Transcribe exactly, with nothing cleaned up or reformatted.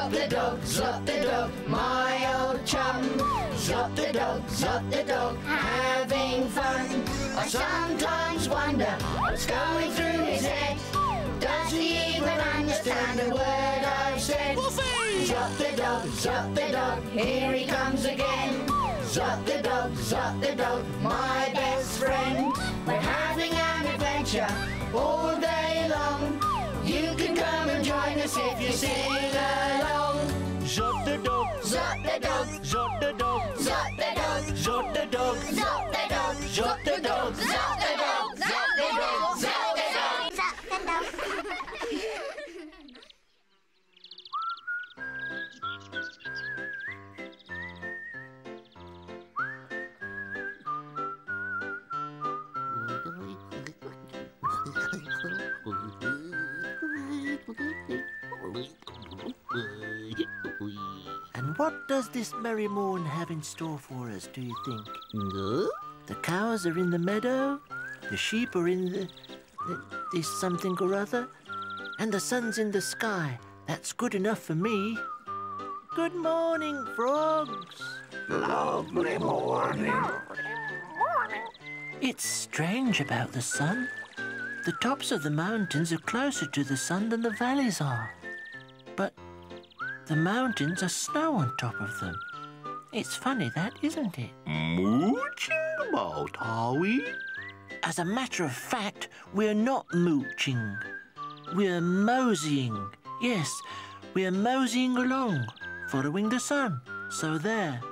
Zot the dog, Zot the dog, my old chum. Zot the dog, Zot the dog, having fun. I sometimes wonder what's going through his head. Does he even understand a word I've said? Woofie! Zot the dog, Zot the dog, here he comes again. Zot the dog, Zot the dog, my best friend. We're having an adventure all day long. You can come and join us if you sing along. Zot the dog, Zot the dog, Zot the dog, Zot the dog, Zot the dog, Zot the dog, Zot the dog, Zot the dog, Zot the dog, Zot the dog. And what does this merry morn have in store for us, do you think? No? The cows are in the meadow, the sheep are in the, the this something or other, and the sun's in the sky. That's good enough for me. Good morning, frogs. Lovely morning. It's strange about the sun. The tops of the mountains are closer to the sun than the valleys are. But the mountains are snow on top of them. It's funny that, isn't it? Mooching about, are we? As a matter of fact, we're not mooching. We're moseying. Yes, we're moseying along, following the sun. So there.